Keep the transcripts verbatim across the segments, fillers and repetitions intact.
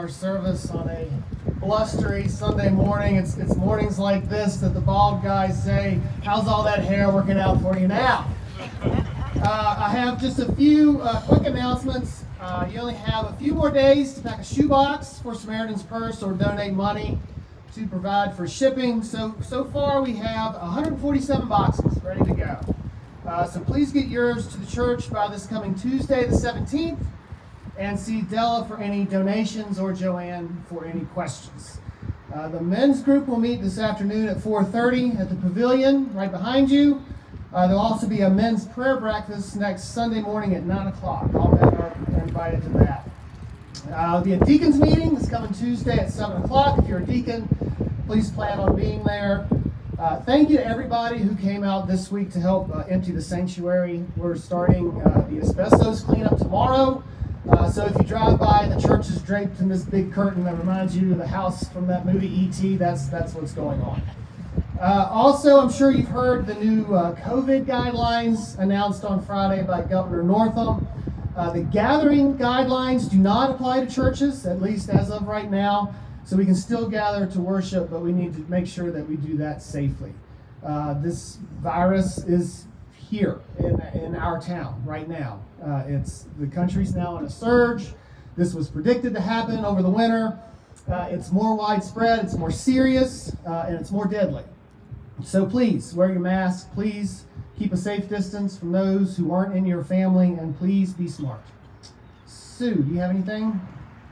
our service on a blustery Sunday morning. It's, it's mornings like this that the bald guys say, how's all that hair working out for you now? Uh, I have just a few uh, quick announcements. Uh, you only have a few more days to pack a shoebox for Samaritan's Purse or donate money to provide for shipping. So, so far we have one hundred forty-seven boxes ready to go. Uh, so please get yours to the church by this coming Tuesday the seventeenth, and see Della for any donations or Joanne for any questions. Uh, the men's group will meet this afternoon at four thirty at the pavilion right behind you. Uh, there'll also be a men's prayer breakfast next Sunday morning at nine o'clock. All men are invited to that. Uh, there'll be a deacons meeting this coming Tuesday at seven o'clock. If you're a deacon, please plan on being there. Uh, thank you to everybody who came out this week to help uh, empty the sanctuary. We're starting uh, the asbestos cleanup tomorrow. Uh, so if you drive by, the church is draped in this big curtain that reminds you of the house from that movie E T That's, that's what's going on. Uh, also, I'm sure you've heard the new uh, COVID guidelines announced on Friday by Governor Northam. Uh, the gathering guidelines do not apply to churches, at least as of right now. So we can still gather to worship, but we need to make sure that we do that safely. Uh, this virus is here in, in our town right now. Uh, it's the country's now in a surge. This was predicted to happen over the winter. Uh, it's more widespread, it's more serious, uh, and it's more deadly. So please wear your mask. Please keep a safe distance from those who aren't in your family, and please be smart. Sue, do you have anything?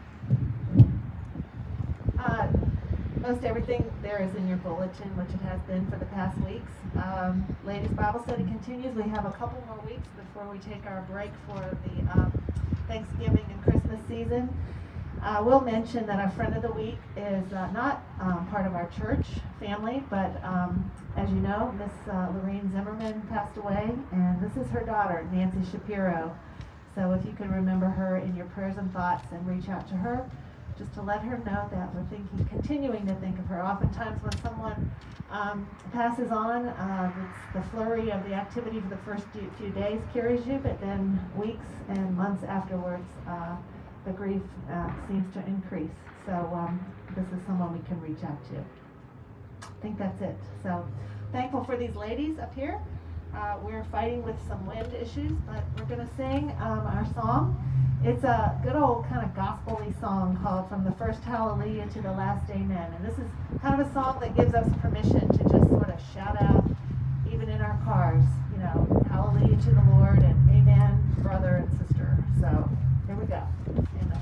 Uh, most everything there is in your bulletin, which it has been for the past weeks. Um, Ladies Bible Study continues. We have a couple more weeks before we take our break for the um, Thanksgiving and Christmas season. I uh, will mention that our friend of the week is uh, not um, part of our church family, but um, as you know, Miss uh, Lorraine Zimmerman passed away, and this is her daughter, Nancy Shapiro. So if you can remember her in your prayers and thoughts and reach out to her, just to let her know that we're thinking, continuing to think of her. Oftentimes when someone um, passes on, uh, it's the flurry of the activity for the first few days carries you, but then weeks and months afterwards, uh, the grief uh, seems to increase. So um, this is someone we can reach out to. I think that's it. So thankful for these ladies up here. Uh, we're fighting with some wind issues, but we're going to sing um, our song. It's a good old kind of gospel-y song called From the First Hallelujah to the Last Amen. And this is kind of a song that gives us permission to just sort of shout out, even in our cars, you know, hallelujah to the Lord and amen, brother and sister. So here we go. Amen.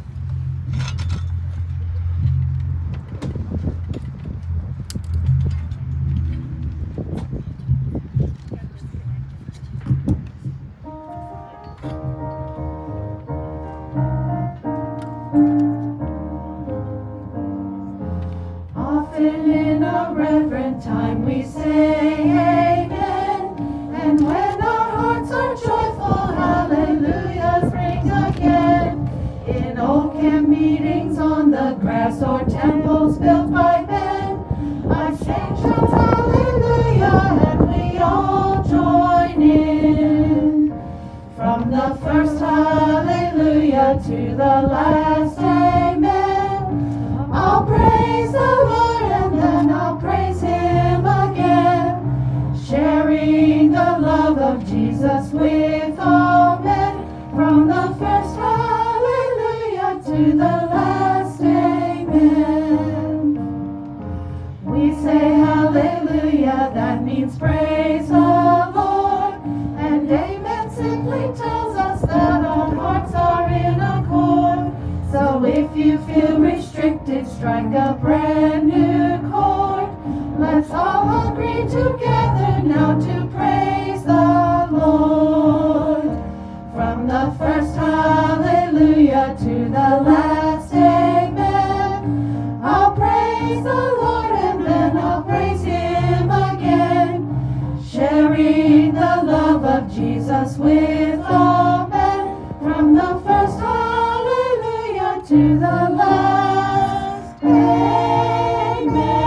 Often in a reverent time we say amen, and when our hearts are joyful, hallelujahs ring again. In old camp meetings on the grass or temples built by men, I sing shouts hallelujah and we all join in. From the first hallelujah to the last amen, I'll praise the Lord and then I'll praise Him again, sharing the love of Jesus with all men. From the first hallelujah to the last amen. We say hallelujah, that means praise the Lord, and amen simply tells us that our hearts are in accord. So if you feel restricted, strike a brand new chord. Let's all agree together now to praise the Lord. From the first hallelujah to the last amen, I'll praise the Lord and then I'll praise Him again, sharing the love of Jesus with all men. From the first hallelujah to the last amen.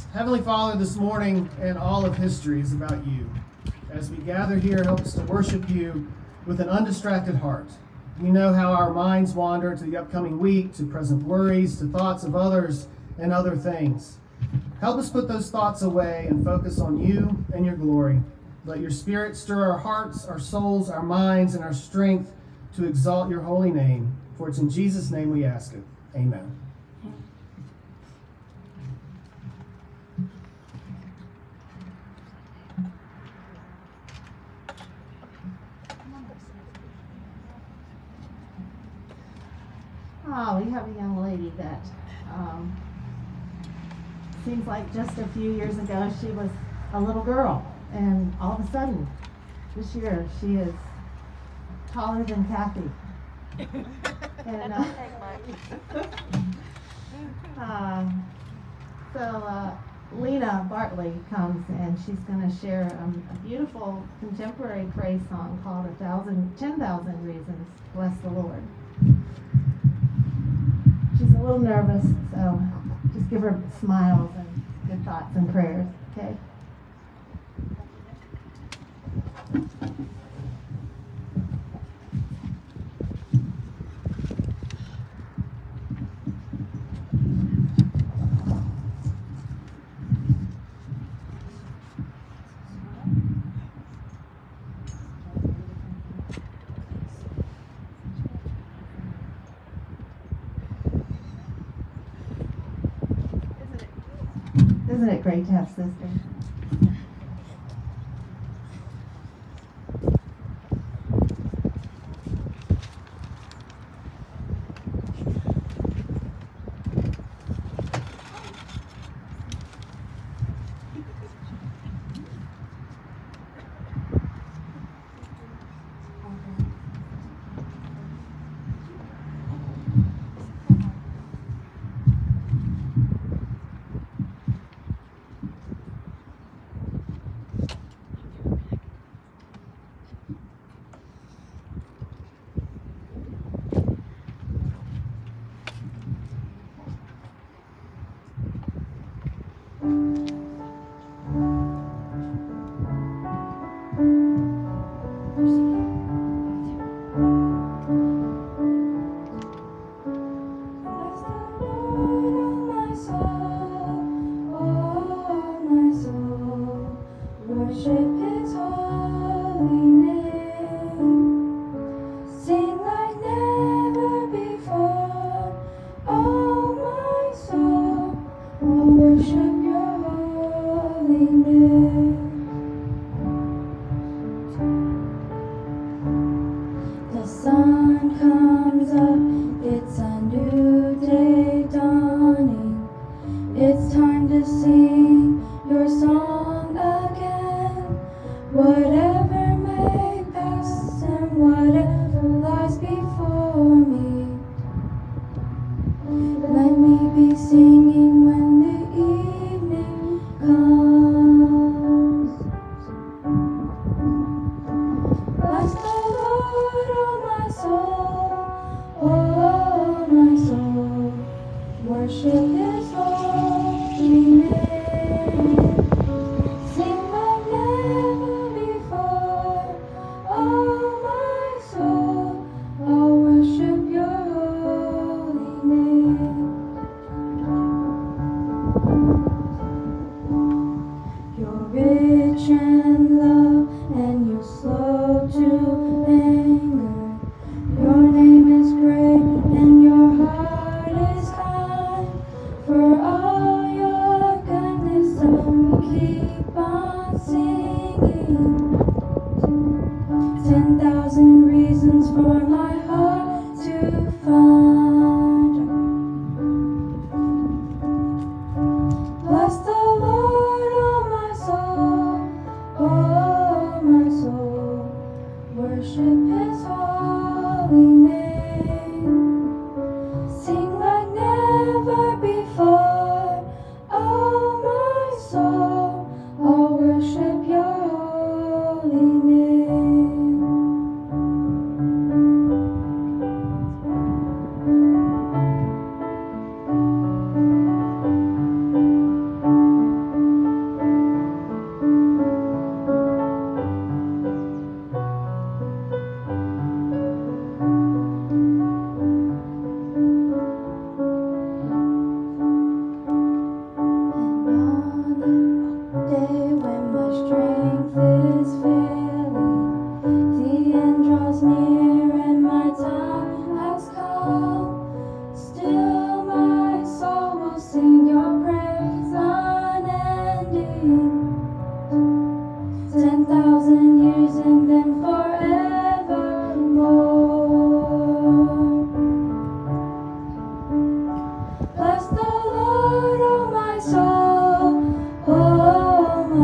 Heavenly Father, this morning and all of history is about you. As we gather here, help us to worship you with an undistracted heart. We know how our minds wander to the upcoming week, to present worries, to thoughts of others and other things. Help us put those thoughts away and focus on you and your glory. Let your Spirit stir our hearts, our souls, our minds, and our strength to exalt your holy name. For it's in Jesus' name we ask it. Amen. Oh, we have a young lady that um, seems like just a few years ago she was a little girl, and all of a sudden this year she is taller than Kathy. and, uh, um, so uh, Lena Bartley comes and she's going to share um, a beautiful contemporary praise song called a thousand, ten thousand Reasons. Bless the Lord. She's a little nervous, so just give her smiles and good thoughts and prayers, okay? Isn't it great to have sisters?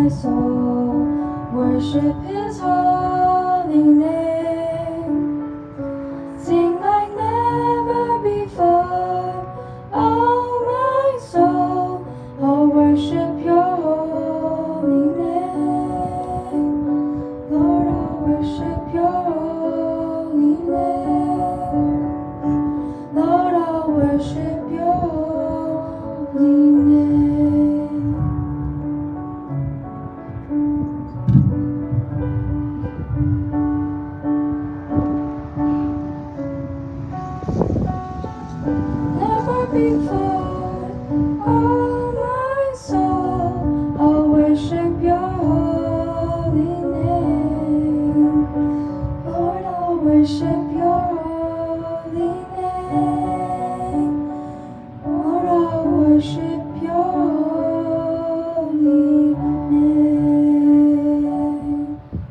my soul, worship His holy name. Sing like never before, oh my soul, oh worship Your holy name. Lord, oh worship Your holy name. Lord, oh worship Your holy name. Never before, oh my soul, oh worship Your holy name. Lord, oh worship Your holy name. Lord, oh worship Your holy name.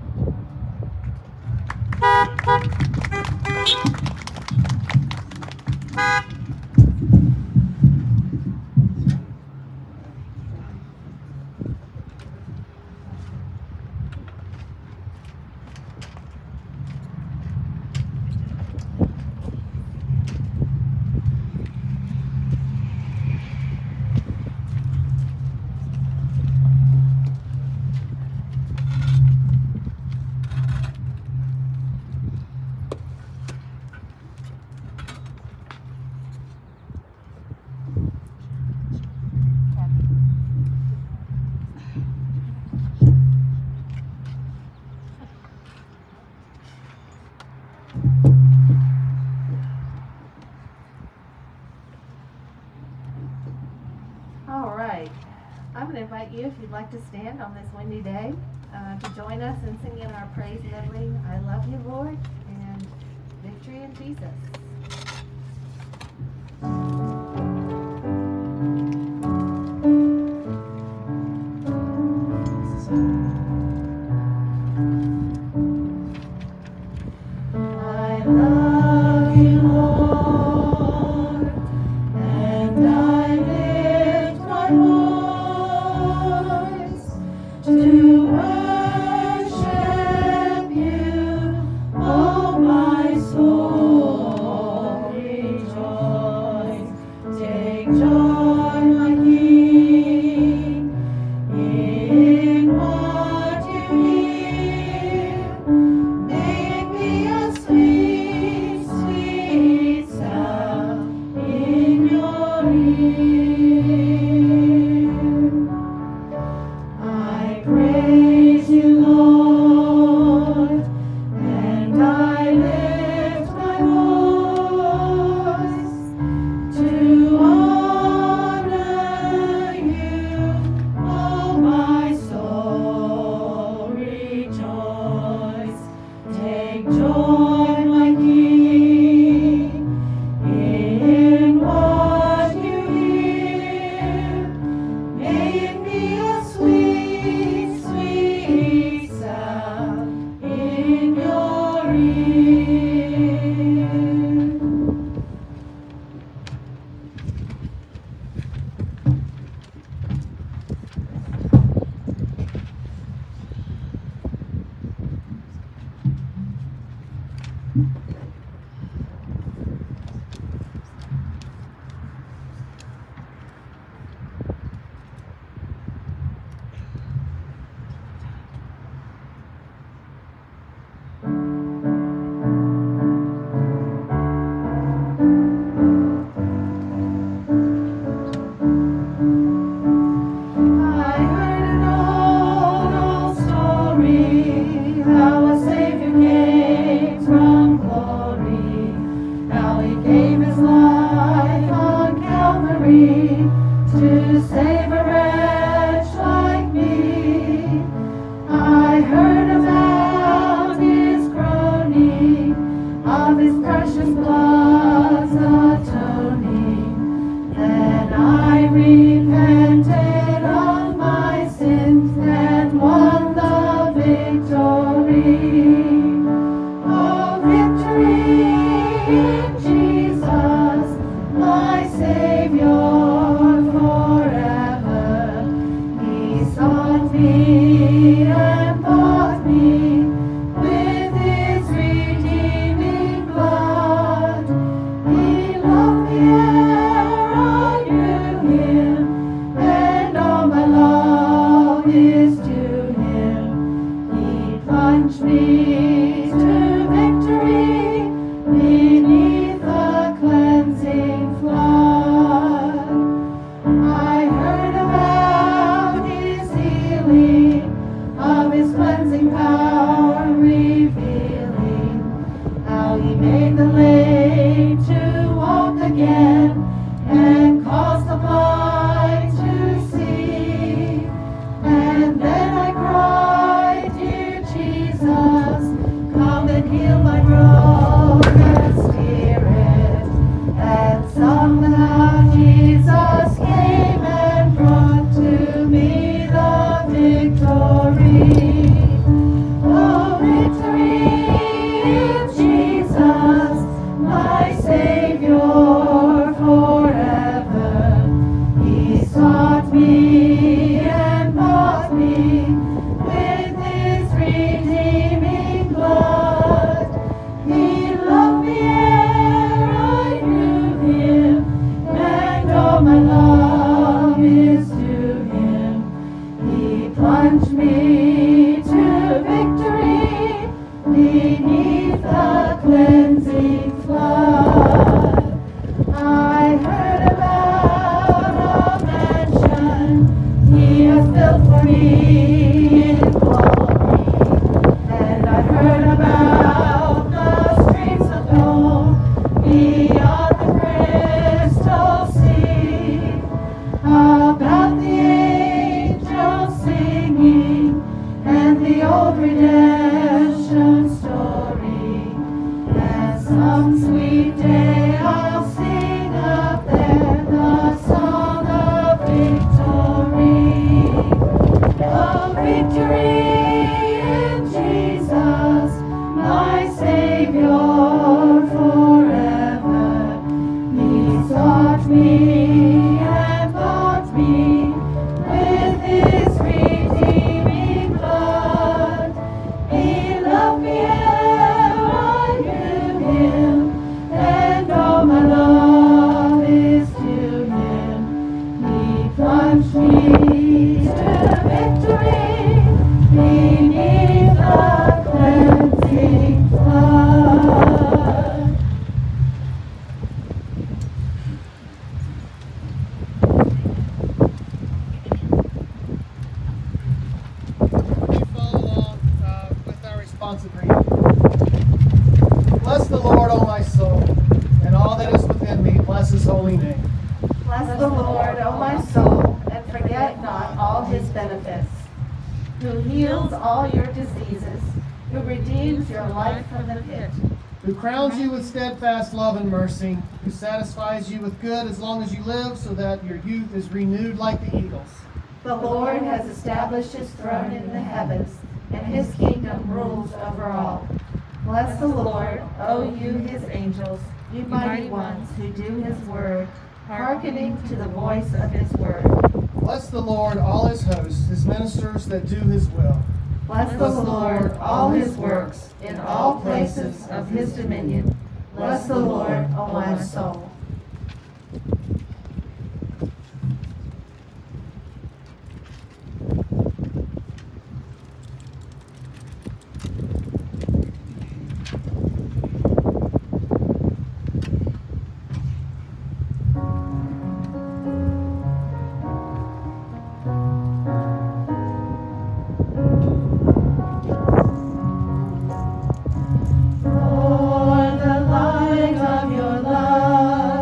All right. I'm going to invite you, if you'd like to stand on this windy day, uh, to join us in singing our praise medley, I Love You, Lord, and Victory in Jesus. I love You, Lord, and I lift my voice to worship You, oh my soul, rejoice. Take joy, my King, in what You hear. May it be a sweet, sweet sound in Your ear. I pray me and bought me with his redeeming blood. He loved me ere I knew him, and all my love is to him. He plunged me to victory beneath the cleansing flood. I heard about his healing, of his cleansing power revealing, how he made the lame to walk again and caused the blind to see. And then I cried, dear Jesus, come and heal my broken spirit. And somehow Jesus came and brought to me the victory. Oh, victory in Jesus, my Savior forever. He sought me and bought me with his redeeming blood. He loved me ere I knew him, and all my love is to him. He plunged me to victory beneath the cleansing flood. I heard about a mansion he has built for me in glory, and I heard about the streets of gold beyond the crystal sea, about the angels singing and the old redemption story. And some sweet day I'll sing up there the song of victory. Oh, victory in Jesus, my Savior forever. He sought me and bought me with his redeeming blood. He loved me ere I knew him, and all my love is to him. He plunged me to victory beneath the cleansing flood. We follow along uh, with our responsive reading. Bless the Lord, O my soul, and all that is within me, bless his holy name. Bless the Lord, O my soul, and forget not all his benefits, who heals all your diseases, who redeems your life from the pit, Who crowns you with steadfast love and mercy, who satisfies you with good as long as you live, so that your youth is renewed like the eagles. The Lord has established his throne in the heavens, and his kingdom rules over all. Bless the Lord, O you his angels, you mighty ones who do his word, hearkening to the voice of his word. Bless the Lord, all his hosts, his ministers that do his will. Bless the Lord, all his works, in all places of his dominion. Bless the Lord, O my soul. For the light of your love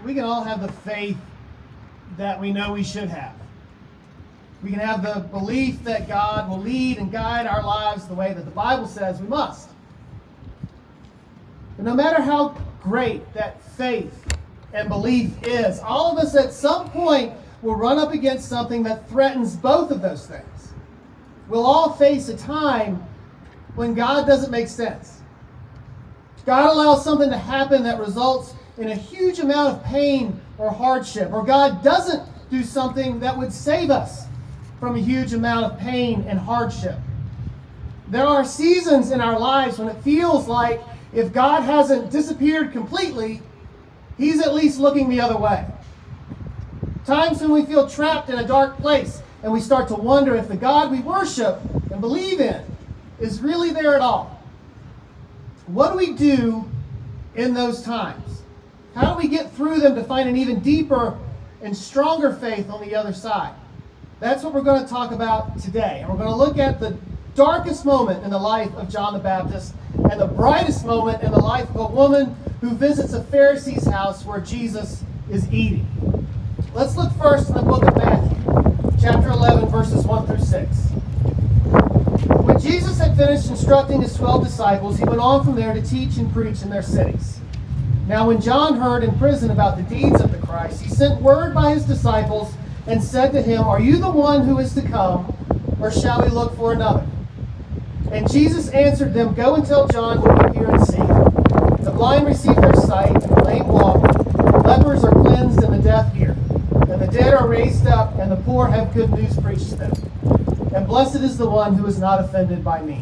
we can all have the faith that we know we should have. We can have the belief that God will lead and guide our lives the way that the Bible says we must. But no matter how great that faith and belief is, all of us at some point will run up against something that threatens both of those things. We'll all face a time when God doesn't make sense. God allows something to happen that results in a huge amount of pain or hardship, or God doesn't do something that would save us from a huge amount of pain and hardship. There are seasons in our lives when it feels like if God hasn't disappeared completely, He's at least looking the other way. Times when we feel trapped in a dark place and we start to wonder if the God we worship and believe in is really there at all. What do we do in those times? How do we get through them to find an even deeper and stronger faith on the other side? That's what we're going to talk about today. And we're going to look at the darkest moment in the life of John the Baptist and the brightest moment in the life of a woman who visits a Pharisee's house where Jesus is eating. Let's look first in the book of Matthew, chapter eleven, verses one through six. When Jesus had finished instructing his twelve disciples, he went on from there to teach and preach in their cities. Now when John heard in prison about the deeds of the Christ, he sent word by his disciples and said to him, "Are you the one who is to come, or shall we look for another?" And Jesus answered them, "Go and tell John what you hear and see. The blind receive their sight, and the lame walk, the lepers are cleansed, and the deaf hear. And the dead are raised up, and the poor have good news preached to them. And blessed is the one who is not offended by me."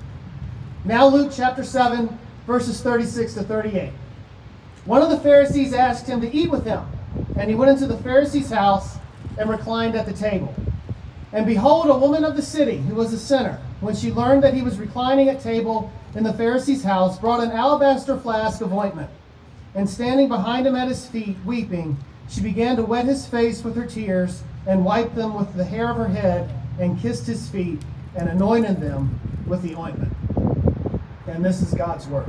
Now Luke chapter seven, verses thirty-six to thirty-eight. One of the Pharisees asked him to eat with him, and he went into the Pharisee's house and reclined at the table. And behold, a woman of the city, who was a sinner, when she learned that he was reclining at table in the Pharisee's house, brought an alabaster flask of ointment. And standing behind him at his feet, weeping, she began to wet his face with her tears, and wiped them with the hair of her head, and kissed his feet, and anointed them with the ointment. And this is God's word.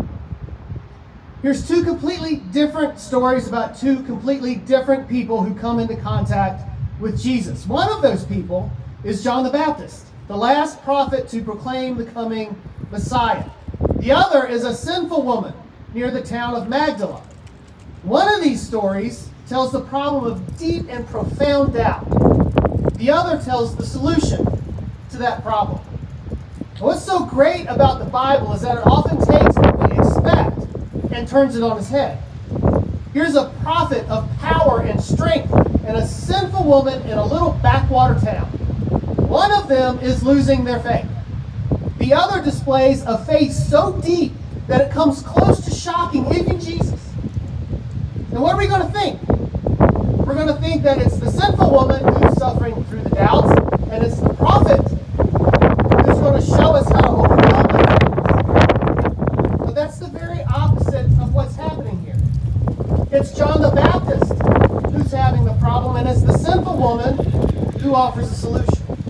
Here's two completely different stories about two completely different people who come into contact with Jesus. One of those people is John the Baptist, the last prophet to proclaim the coming Messiah. The other is a sinful woman near the town of Magdala. One of these stories tells the problem of deep and profound doubt. The other tells the solution to that problem. What's so great about the Bible is that it often takes what we expect and turns it on its head. Here's a prophet of power and strength and a sinful woman in a little backwater town. One of them is losing their faith. The other displays a faith so deep that it comes close to shocking even Jesus. And what are we going to think? We're going to think that it's the sinful woman who's suffering through the doubts, and it's the prophet who's going to show us how to overcome them. But that's the very opposite of what's happening here. It's John the Baptist who's having the problem, and it's the sinful woman who offers a solution.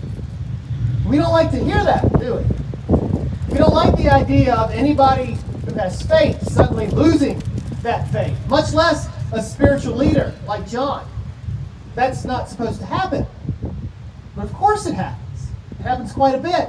We don't like to hear that, do we? We don't like the idea of anybody who has faith suddenly losing that faith, much less a spiritual leader like John. That's not supposed to happen. But of course it happens. It happens quite a bit.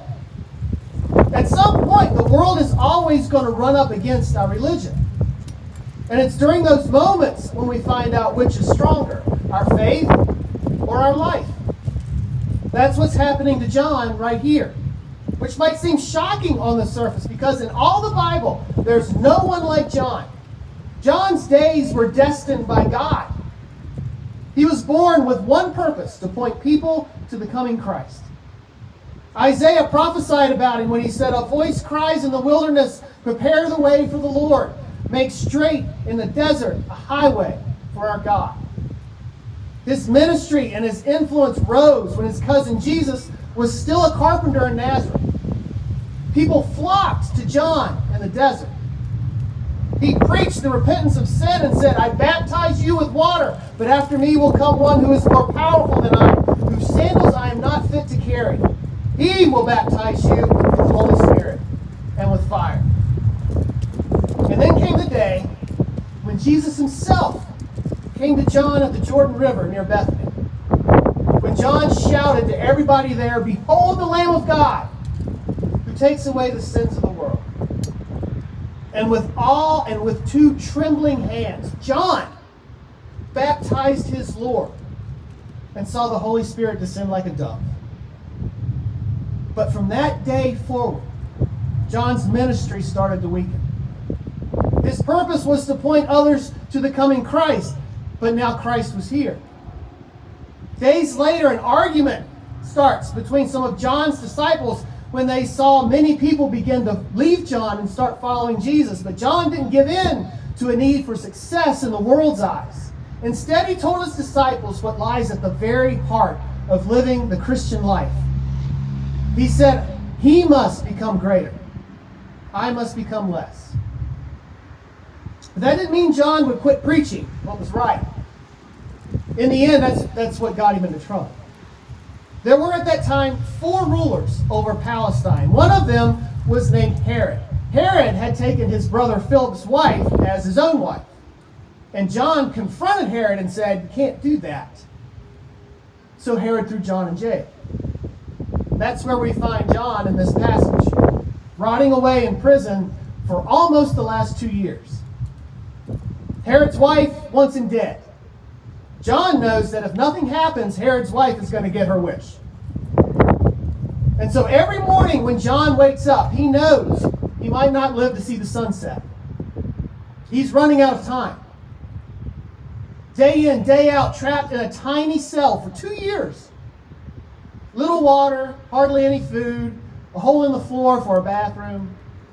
At some point, the world is always going to run up against our religion. And it's during those moments when we find out which is stronger, our faith or our life. That's what's happening to John right here, which might seem shocking on the surface because in all the Bible, there's no one like John. John's days were destined by God. He was born with one purpose, to point people to the coming Christ. Isaiah prophesied about him when he said, "A voice cries in the wilderness, prepare the way for the Lord. Make straight in the desert a highway for our God." His ministry and his influence rose when his cousin Jesus was still a carpenter in Nazareth. People flocked to John in the desert. He preached the repentance of sin and said, "I baptize you with water, but after me will come one who is more powerful than I, whose sandals I am not fit to carry. He will baptize you with the Holy Spirit and with fire." And then came the day when Jesus himself came to John at the Jordan River near Bethany. When John shouted to everybody there, "Behold the Lamb of God, who takes away the sins of the world." And with awe and with two trembling hands, John baptized his Lord and saw the Holy Spirit descend like a dove. But from that day forward, John's ministry started to weaken. His purpose was to point others to the coming Christ, but now Christ was here. Days later, an argument starts between some of John's disciples when they saw many people begin to leave John and start following Jesus. But John didn't give in to a need for success in the world's eyes. Instead, he told his disciples what lies at the very heart of living the Christian life. He said, "He must become greater. I must become less." But that didn't mean John would quit preaching what was right. In the end, that's, that's what got him into trouble. There were at that time four rulers over Palestine. One of them was named Herod. Herod had taken his brother Philip's wife as his own wife. And John confronted Herod and said, "You can't do that." So Herod threw John in jail. That's where we find John in this passage, rotting away in prison for almost the last two years. Herod's wife wants him dead. John knows that if nothing happens, Herod's wife is going to get her wish. And so every morning when John wakes up, he knows he might not live to see the sunset. He's running out of time. Day in, day out, trapped in a tiny cell for two years. Little water, hardly any food, a hole in the floor for a bathroom.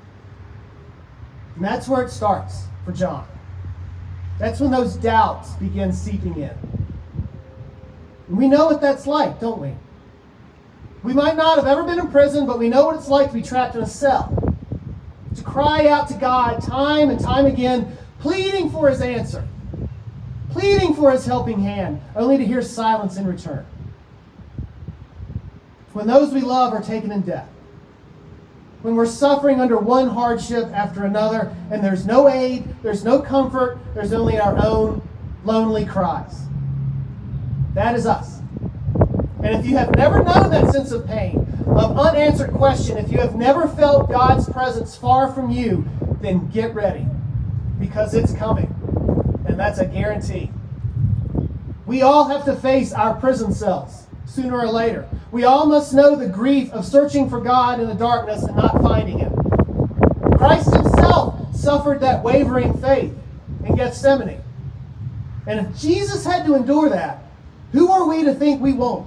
And that's where it starts for John. That's when those doubts begin seeping in. And we know what that's like, don't we? We might not have ever been in prison, but we know what it's like to be trapped in a cell. To cry out to God time and time again, pleading for his answer. Pleading for his helping hand, only to hear silence in return. When those we love are taken in death. When we're suffering under one hardship after another, and there's no aid, there's no comfort, there's only our own lonely cries. That is us. And if you have never known that sense of pain, of unanswered question, if you have never felt God's presence far from you, then get ready, because it's coming. And that's a guarantee. We all have to face our prison cells sooner or later. We all must know the grief of searching for God in the darkness and not finding him. Christ himself suffered that wavering faith in Gethsemane. And if Jesus had to endure that, who are we to think we won't?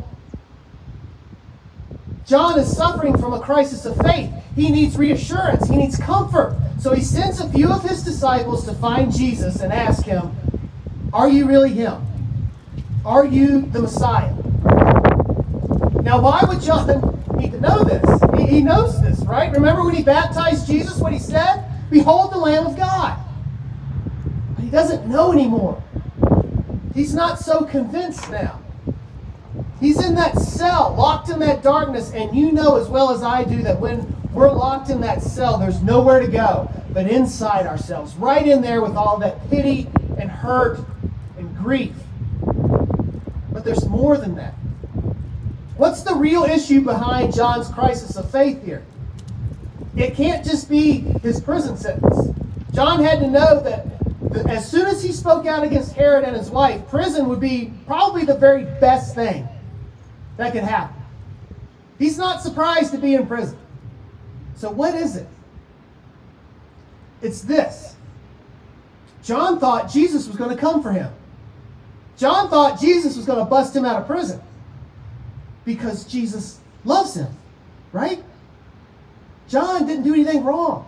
John is suffering from a crisis of faith. He needs reassurance. He needs comfort. So he sends a few of his disciples to find Jesus and ask him, "Are you really him? Are you the Messiah?" Now, why would John need to know this? He, he knows this, right? Remember when he baptized Jesus, what he said? "Behold the Lamb of God." But he doesn't know anymore. He's not so convinced now. He's in that cell, locked in that darkness, and you know as well as I do that when we're locked in that cell, there's nowhere to go but inside ourselves, right in there with all that pity and hurt and grief. But there's more than that. What's the real issue behind John's crisis of faith here? It can't just be his prison sentence. John had to know that as soon as he spoke out against Herod and his wife, prison would be probably the very best thing that could happen. He's not surprised to be in prison. So what is it? It's this. John thought Jesus was going to come for him. John thought Jesus was going to bust him out of prison because Jesus loves him, right? John didn't do anything wrong.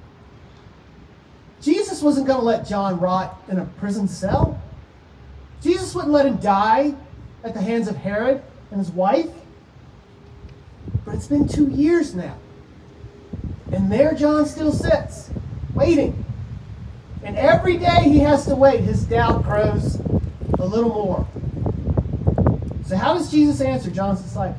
Jesus wasn't going to let John rot in a prison cell. Jesus wouldn't let him die at the hands of Herod and his wife. But it's been two years now. And there John still sits, waiting. And every day he has to wait, his doubt grows a little more. So how does Jesus answer John's disciples?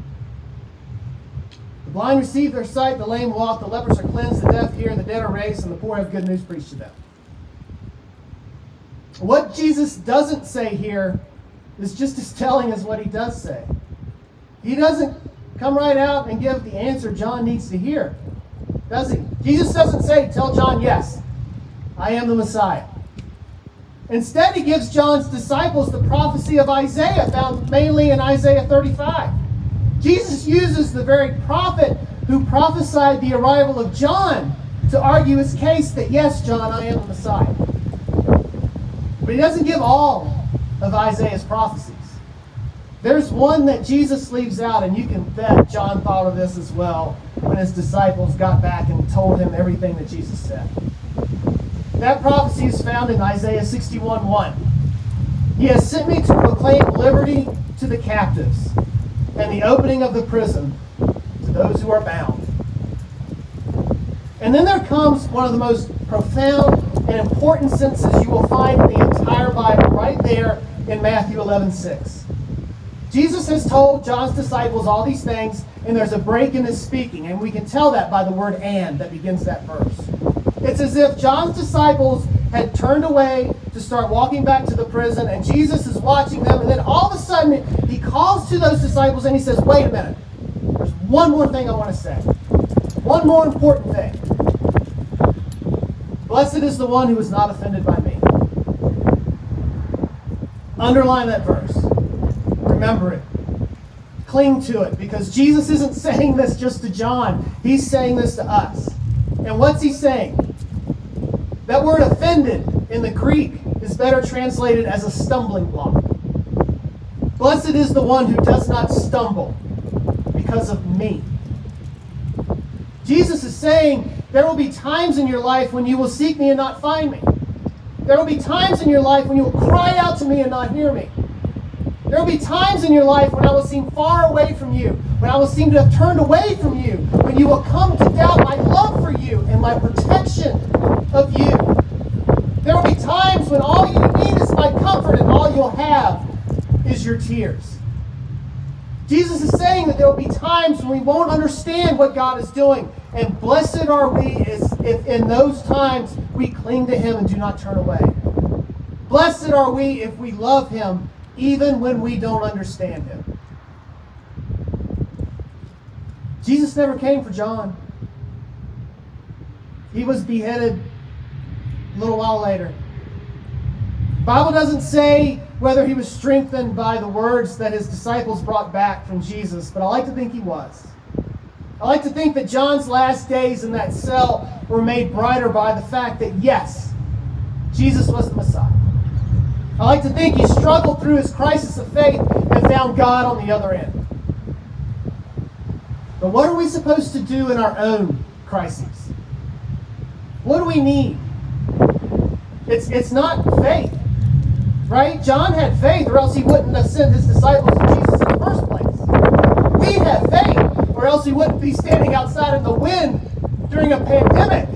The blind receive their sight, the lame walk, the lepers are cleansed, the deaf hear, the dead are raised, and the poor have good news preached to them. What Jesus doesn't say here is just as telling as what he does say. He doesn't come right out and give the answer John needs to hear, does he? Jesus doesn't say, tell John, yes, I am the Messiah. Instead, he gives John's disciples the prophecy of Isaiah, found mainly in Isaiah thirty-five. Jesus uses the very prophet who prophesied the arrival of John to argue his case that, yes, John, I am the Messiah. But he doesn't give all of Isaiah's prophecies. There's one that Jesus leaves out, and you can bet John thought of this as well when his disciples got back and told him everything that Jesus said. That prophecy is found in Isaiah sixty-one one. He has sent me to proclaim liberty to the captives and the opening of the prison to those who are bound. And then there comes one of the most profound and important sentences you will find in the entire Bible right there in Matthew eleven six. Jesus has told John's disciples all these things, and there's a break in his speaking, and we can tell that by the word "and" that begins that verse. It's as if John's disciples had turned away to start walking back to the prison, and Jesus is watching them, and then all of a sudden he calls to those disciples and he says, wait a minute, there's one more thing I want to say. One more important thing. Blessed is the one who is not offended by me. Underline that verse. Remember it. Cling to it, because Jesus isn't saying this just to John. He's saying this to us. And what's he saying? That word offended in the Greek is better translated as a stumbling block. Blessed is the one who does not stumble because of me. Jesus is saying there will be times in your life when you will seek me and not find me. There will be times in your life when you will cry out to me and not hear me. There will be times in your life when I will seem far away from you, when I will seem to have turned away from you, when you will come to doubt my love for you and my protection of you. There will be times when all you need is my comfort and all you'll have is your tears. Jesus is saying that there will be times when we won't understand what God is doing, and blessed are we if in those times we cling to him and do not turn away. Blessed are we if we love him even when we don't understand him. Jesus never came for John. He was beheaded a little while later. The Bible doesn't say whether he was strengthened by the words that his disciples brought back from Jesus, but I like to think he was. I like to think that John's last days in that cell were made brighter by the fact that, yes, Jesus was the Messiah. I like to think he struggled through his crisis of faith and found God on the other end. But what are we supposed to do in our own crises? What do we need? It's, it's not faith, right? John had faith, or else he wouldn't have sent his disciples to Jesus in the first place. We have faith, or else he wouldn't be standing outside in the wind during a pandemic.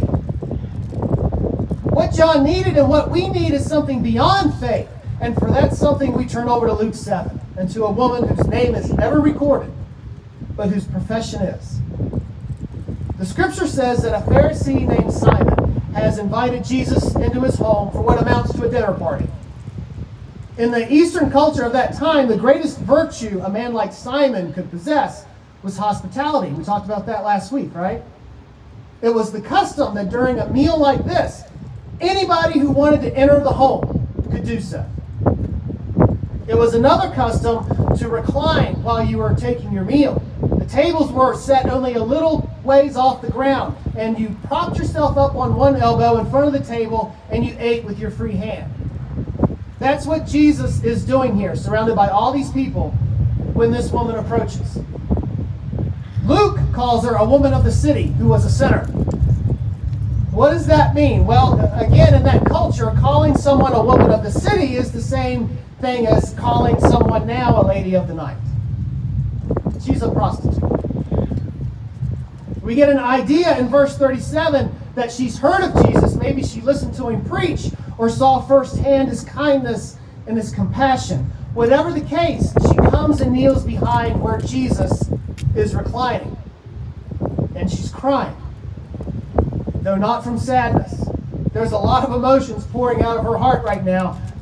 What John needed and what we need is something beyond faith. And for that something, we turn over to Luke seven and to a woman whose name is never recorded, but whose profession is. The scripture says that a Pharisee named Simon has invited Jesus into his home for what amounts to a dinner party. In the Eastern culture of that time, the greatest virtue a man like Simon could possess was hospitality. We talked about that last week, right? It was the custom that during a meal like this, anybody who wanted to enter the home could do so. It was another custom to recline while you were taking your meal. The tables were set only a little ways off the ground, and you propped yourself up on one elbow in front of the table, and you ate with your free hand. That's what Jesus is doing here, surrounded by all these people, when this woman approaches. Luke calls her a woman of the city who was a sinner. What does that mean? Well, again, in that culture, calling someone a woman of the city is the same thing as calling someone now a lady of the night. She's a prostitute. We get an idea in verse thirty-seven that she's heard of Jesus. Maybe she listened to him preach or saw firsthand his kindness and his compassion. Whatever the case, she comes and kneels behind where Jesus is reclining. And she's crying. Though not from sadness. There's a lot of emotions pouring out of her heart right now,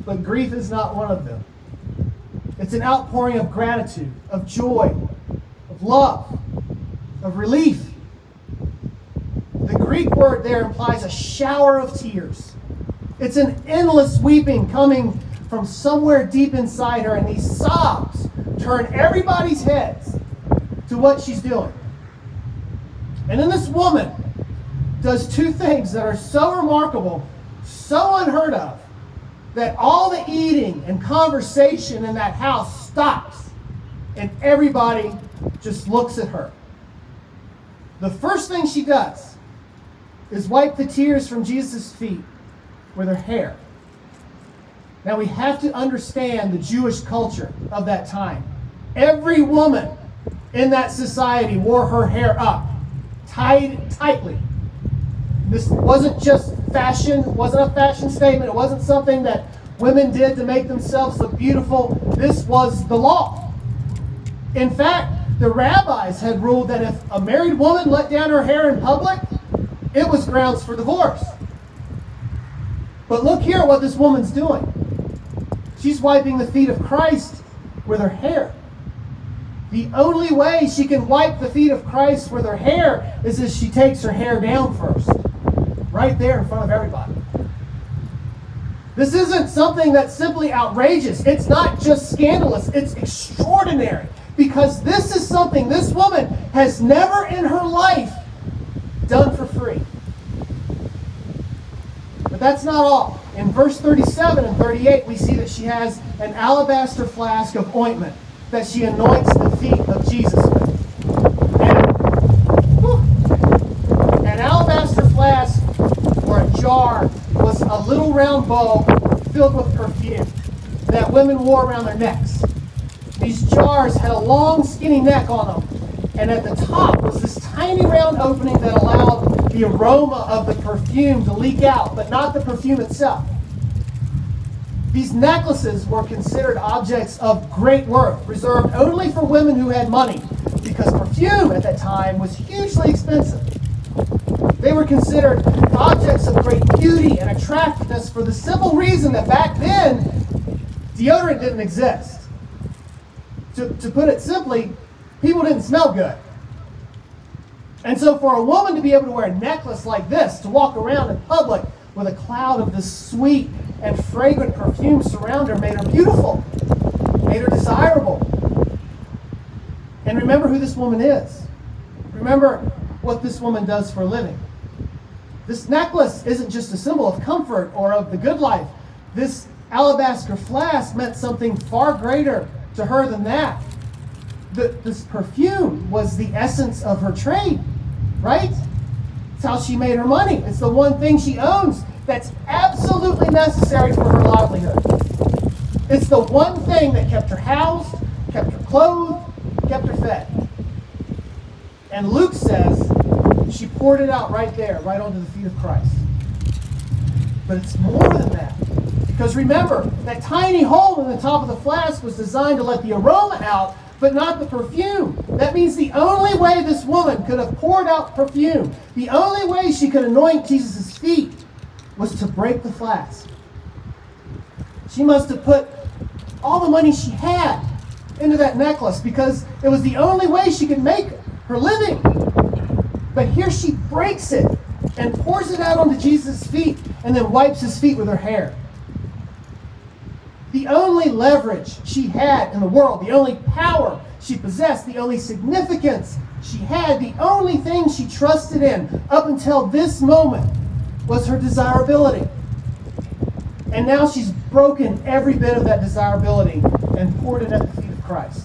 but grief is not one of them. It's an outpouring of gratitude, of joy, of love, of relief. The Greek word there implies a shower of tears. It's an endless weeping coming from somewhere deep inside her, and these sobs turn everybody's heads to what she's doing. And then this woman does two things that are so remarkable, so unheard of, that all the eating and conversation in that house stops, and everybody just looks at her. The first thing she does is wipe the tears from Jesus' feet with her hair. Now we have to understand the Jewish culture of that time. Every woman in that society wore her hair up, tied tightly. This wasn't just fashion, it wasn't a fashion statement, it wasn't something that women did to make themselves look beautiful. This was the law. In fact, the rabbis had ruled that if a married woman let down her hair in public, it was grounds for divorce. But look here at what this woman's doing. She's wiping the feet of Christ with her hair. The only way she can wipe the feet of Christ with her hair is if she takes her hair down first. Right there in front of everybody. This isn't something that's simply outrageous. It's not just scandalous. It's extraordinary. Because this is something this woman has never in her life done for free. But that's not all. In verse thirty-seven and thirty-eight, we see that she has an alabaster flask of ointment that she anoints the feet of Jesus with. And, whew, an alabaster flask or a jar was a little round bowl filled with perfume that women wore around their necks. These jars had a long, skinny neck on them, and at the top was this tiny round opening that allowed the aroma of the perfume to leak out, but not the perfume itself. These necklaces were considered objects of great worth, reserved only for women who had money, because perfume at that time was hugely expensive. They were considered objects of great beauty and attractiveness for the simple reason that back then, deodorant didn't exist. To, to put it simply, people didn't smell good. And so for a woman to be able to wear a necklace like this, to walk around in public with a cloud of this sweet and fragrant perfume surround her, made her beautiful, made her desirable. And remember who this woman is. Remember what this woman does for a living. This necklace isn't just a symbol of comfort or of the good life. This alabaster flask meant something far greater to her than that. The, this perfume was the essence of her trade, right? It's how she made her money. It's the one thing she owns that's absolutely necessary for her livelihood. It's the one thing that kept her housed, kept her clothed, kept her fed. And Luke says she poured it out right there, right onto the feet of Christ. But it's more than that. Because remember, that tiny hole in the top of the flask was designed to let the aroma out, but not the perfume. That means the only way this woman could have poured out perfume, the only way she could anoint Jesus' feet, was to break the flask. She must have put all the money she had into that necklace because it was the only way she could make her living. But here she breaks it and pours it out onto Jesus' feet and then wipes his feet with her hair. The only leverage she had in the world, the only power she possessed, the only significance she had, the only thing she trusted in up until this moment was her desirability. And now she's broken every bit of that desirability and poured it at the feet of Christ.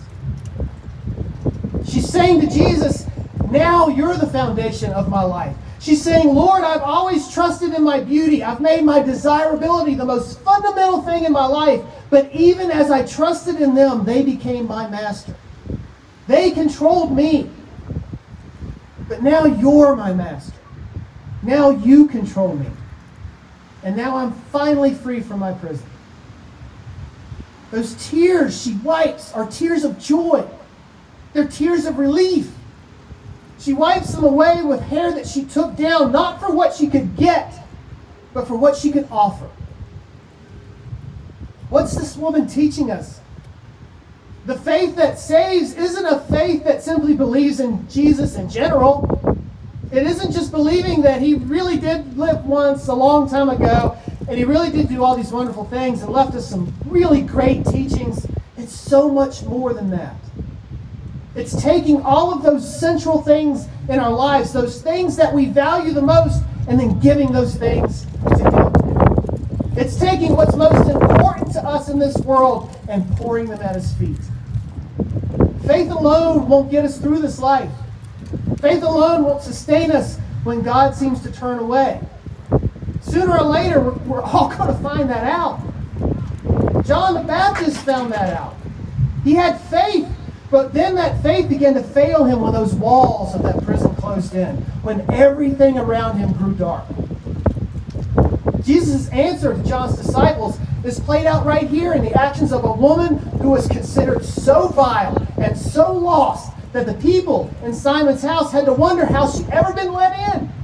She's saying to Jesus, now you're the foundation of my life. She's saying, Lord, I've always trusted in my beauty. I've made my desirability the most fundamental thing in my life. But even as I trusted in them, they became my master. They controlled me. But now you're my master. Now you control me. And now I'm finally free from my prison. Those tears she wipes are tears of joy. They're tears of relief. She wipes them away with hair that she took down, not for what she could get, but for what she could offer. What's this woman teaching us? The faith that saves isn't a faith that simply believes in Jesus in general. It isn't just believing that he really did live once a long time ago and he really did do all these wonderful things and left us some really great teachings. It's so much more than that. It's taking all of those central things in our lives, those things that we value the most, and then giving those things to him. It's taking what's most important to us in this world and pouring them at his feet. Faith alone won't get us through this life. Faith alone won't sustain us when God seems to turn away. Sooner or later, we're, we're all going to find that out. John the Baptist found that out. He had faith, but then that faith began to fail him when those walls of that prison closed in, when everything around him grew dark. Jesus' answer to John's disciples is played out right here in the actions of a woman who was considered so vile and so lost that the people in Simon's house had to wonder how she'd ever been let in.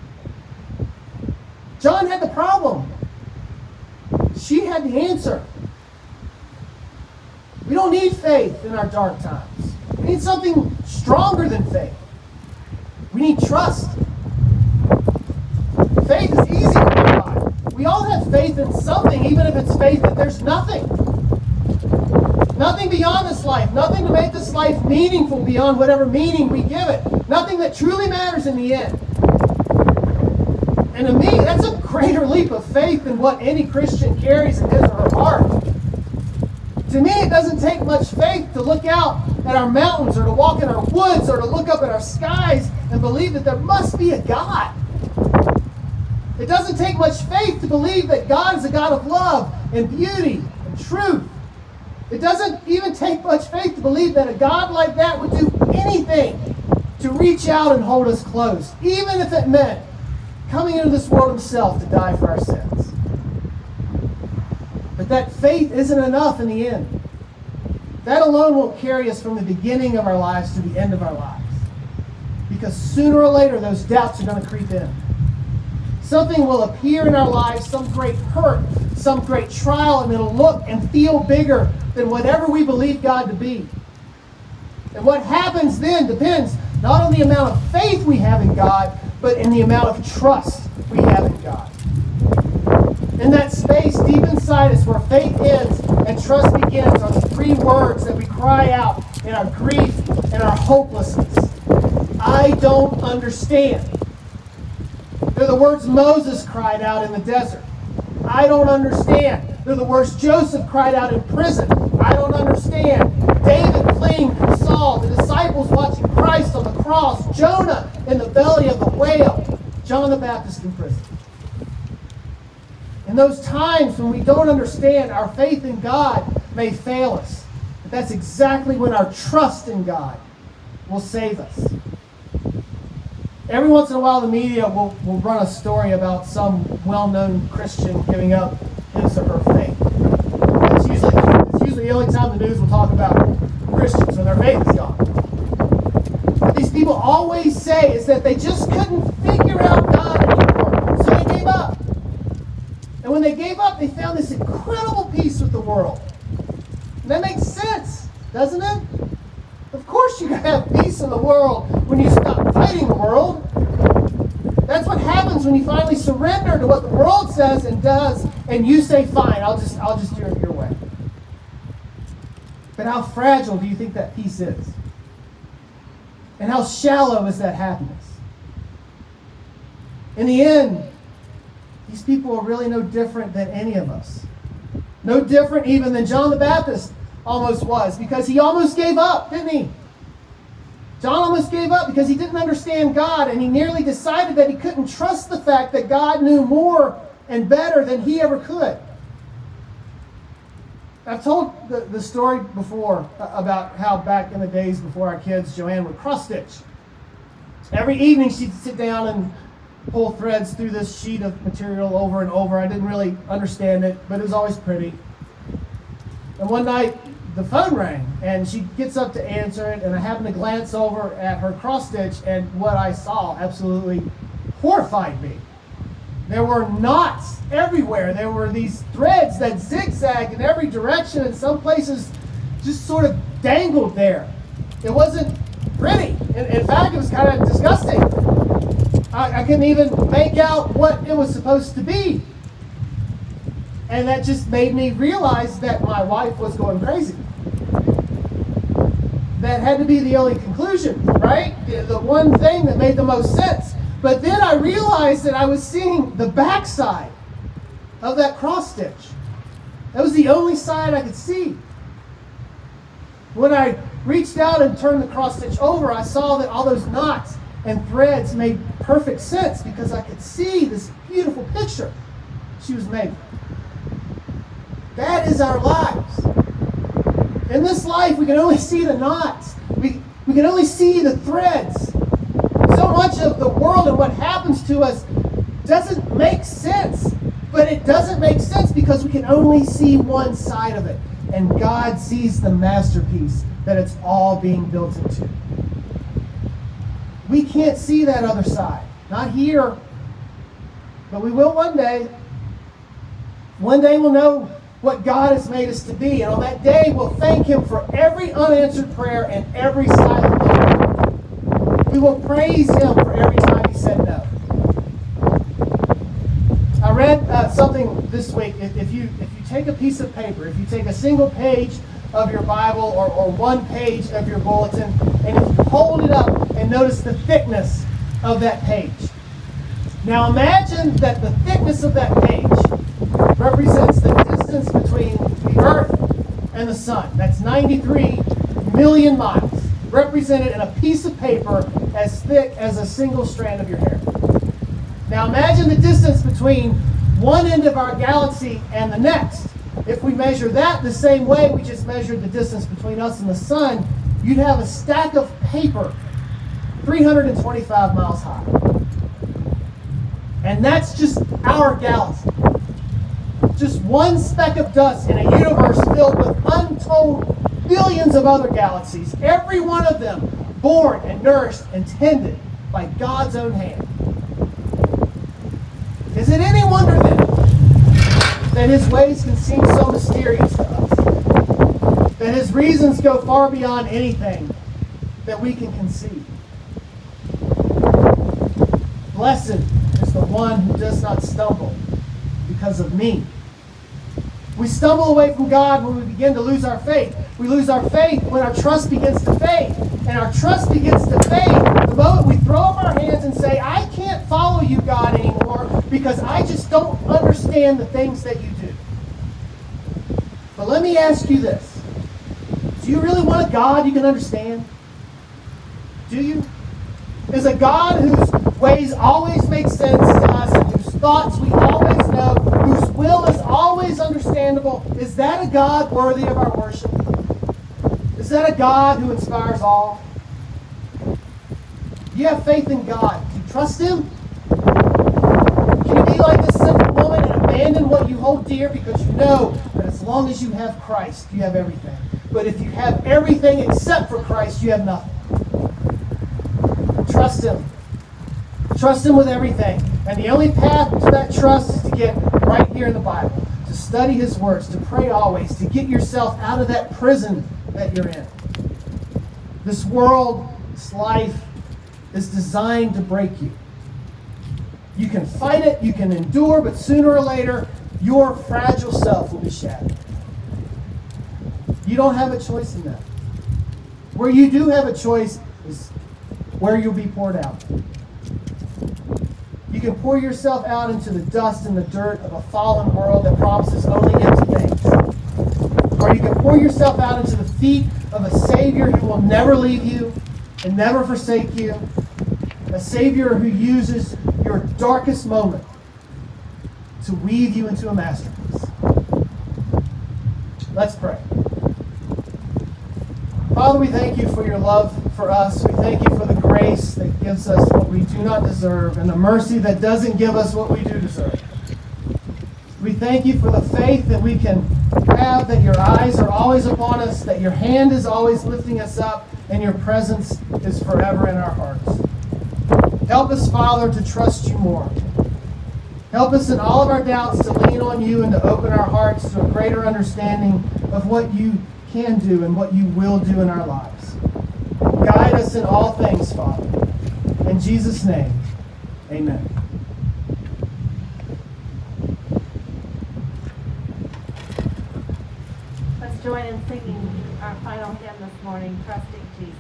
John had the problem. She had the answer. We don't need faith in our dark times. We need something stronger than faith. We need trust. Faith is easy to provide. We all have faith in something, even if it's faith that there's nothing. Nothing beyond this life. Nothing to make this life meaningful beyond whatever meaning we give it. Nothing that truly matters in the end. And to me, that's a greater leap of faith than what any Christian carries in his or her heart. To me, it doesn't take much faith to look out at our mountains or to walk in our woods or to look up at our skies and believe that there must be a God. It doesn't take much faith to believe that God is a God of love and beauty and truth. It doesn't even take much faith to believe that a God like that would do anything to reach out and hold us close, even if it meant coming into this world himself to die for our sins. But that faith isn't enough in the end. That alone won't carry us from the beginning of our lives to the end of our lives. Because sooner or later, those doubts are going to creep in. Something will appear in our lives, some great hurt, some great trial, and it'll look and feel bigger than whatever we believe God to be. And what happens then depends not on the amount of faith we have in God, but in the amount of trust we have in God. In that space deep inside us where faith ends and trust begins are the three words that we cry out in our grief and our hopelessness. I don't understand. They're the words Moses cried out in the desert. I don't understand. They're the words Joseph cried out in prison. I don't understand. David fleeing from Saul. The disciples watching Christ on the cross. Jonah in the belly of the whale. John the Baptist in prison. In those times when we don't understand, our faith in God may fail us. But that's exactly when our trust in God will save us. Every once in a while, the media will, will run a story about some well-known Christian giving up his or her faith. It's usually, it's usually the only time the news will talk about Christians when their faith is gone. What these people always say is that they just couldn't figure out God anymore, so they gave up. And when they gave up, they found this incredible peace with the world. And that makes sense, doesn't it? Of course you can have peace in the world when you stop fighting the world. That's what happens when you finally surrender to what the world says and does, and you say, fine, I'll just, I'll just do it your way. But how fragile do you think that peace is? And how shallow is that happiness? In the end, these people are really no different than any of us. No different even than John the Baptist almost was, because he almost gave up, didn't he? John almost gave up because he didn't understand God, and he nearly decided that he couldn't trust the fact that God knew more and better than he ever could. I've told the, the story before about how back in the days before our kids, Joanne would cross-stitch. Every evening she'd sit down and pull threads through this sheet of material over and over. I didn't really understand it, but it was always pretty. And one night, the phone rang, and she gets up to answer it, and I happened to glance over at her cross-stitch, and what I saw absolutely horrified me. There were knots everywhere. There were these threads that zigzagged in every direction, and some places just sort of dangled there. It wasn't pretty. In, in fact, it was kind of disgusting. I, I couldn't even make out what it was supposed to be. And that just made me realize that my wife was going crazy. That had to be the only conclusion, right? The, the one thing that made the most sense. But then I realized that I was seeing the backside of that cross stitch. That was the only side I could see. When I reached out and turned the cross stitch over, I saw that all those knots and threads made perfect sense because I could see this beautiful picture she was making. That is our lives. In this life, we can only see the knots. We, we can only see the threads. So much of the world and what happens to us doesn't make sense. But it doesn't make sense because we can only see one side of it. And God sees the masterpiece that it's all being built into. We can't see that other side. Not here. But we will one day. One day we'll know what God has made us to be. And on that day, we'll thank Him for every unanswered prayer and every silent no. We will praise Him for every time He said no. I read uh, something this week. If, if you if you take a piece of paper, if you take a single page of your Bible or, or one page of your bulletin, and if you hold it up and notice the thickness of that page. Now imagine that the thickness of that page represents the distance between the Earth and the Sun. That's ninety-three million miles, represented in a piece of paper as thick as a single strand of your hair. Now imagine the distance between one end of our galaxy and the next. If we measure that the same way we just measured the distance between us and the Sun, you'd have a stack of paper three hundred twenty-five miles high. And that's just our galaxy. Just one speck of dust in a universe filled with untold billions of other galaxies, every one of them born and nourished and tended by God's own hand. Is it any wonder then that His ways can seem so mysterious to us? That His reasons go far beyond anything that we can conceive? Blessed is the one who does not stumble because of me. We stumble away from God when we begin to lose our faith. We lose our faith when our trust begins to fade. And our trust begins to fade the moment we throw up our hands and say, I can't follow you, God, anymore because I just don't understand the things that you do. But let me ask you this. Do you really want a God you can understand? Do you? Is a God whose ways always make sense to us, and whose thoughts we always know, whose will is always understandable, is that a God worthy of our worship? Is that a God who inspires all? Do you have faith in God? Do you trust Him? Can you be like this simple woman and abandon what you hold dear because you know that as long as you have Christ, you have everything. But if you have everything except for Christ, you have nothing. Trust Him. Trust Him with everything. And the only path to that trust is to get right here in the Bible, to study His words, to pray always, to get yourself out of that prison that you're in. This world, this life, is designed to break you. You can fight it, you can endure, but sooner or later, your fragile self will be shattered. You don't have a choice in that. Where you do have a choice is where you'll be poured out. You can pour yourself out into the dust and the dirt of a fallen world that promises only empty things. Or you can pour yourself out into the feet of a Savior who will never leave you and never forsake you. A Savior who uses your darkest moment to weave you into a masterpiece. Let's pray. Father, we thank you for your love for us. We thank you for the grace that gives us what we do not deserve and the mercy that doesn't give us what we do deserve. We thank you for the faith that we can have, that your eyes are always upon us, that your hand is always lifting us up, and your presence is forever in our hearts. Help us, Father, to trust you more. Help us in all of our doubts to lean on you and to open our hearts to a greater understanding of what you can do and what you will do in our lives. Guide us in all things, Father. In Jesus' name, amen. Let's join in singing our final hymn this morning, Trusting Jesus.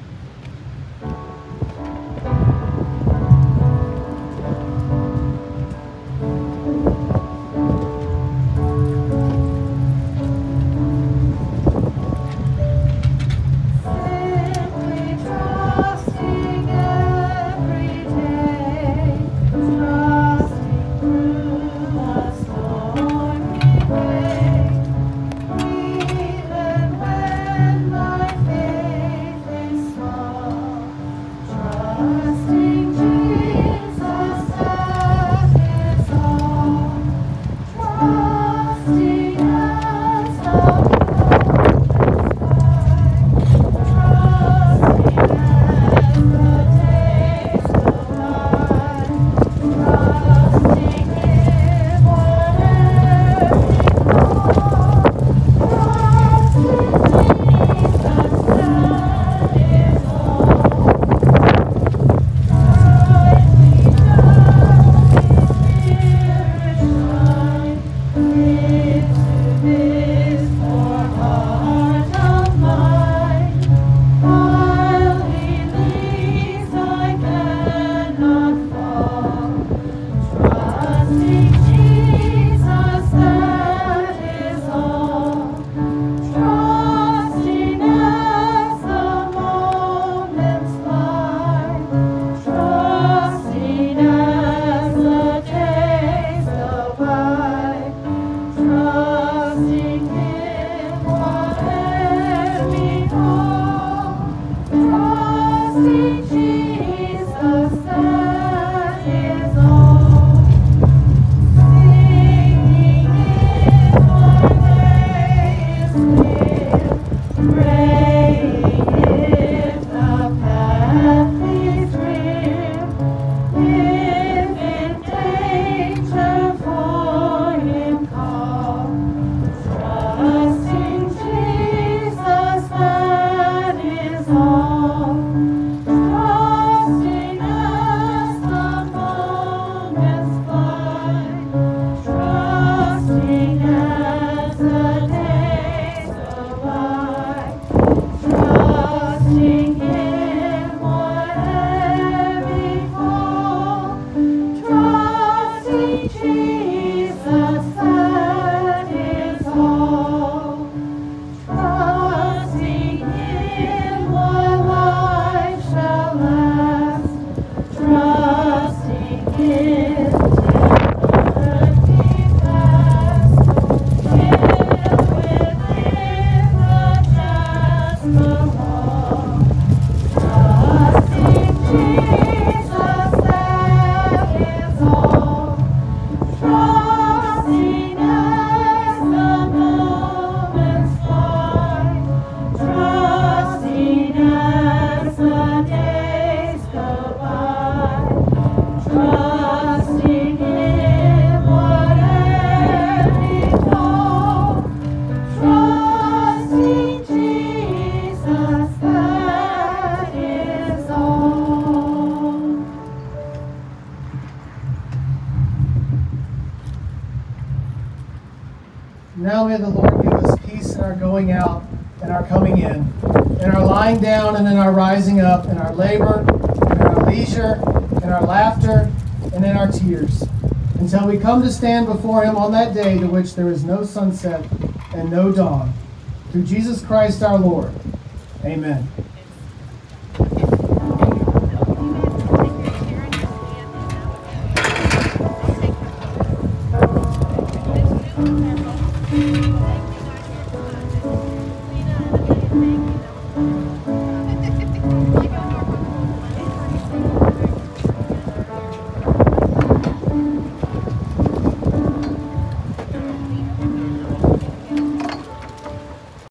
Now may the Lord give us peace in our going out and our coming in, in our lying down and in our rising up, in our labor, in our leisure, in our laughter, and in our tears, until we come to stand before him on that day to which there is no sunset and no dawn. Through Jesus Christ our Lord. Amen.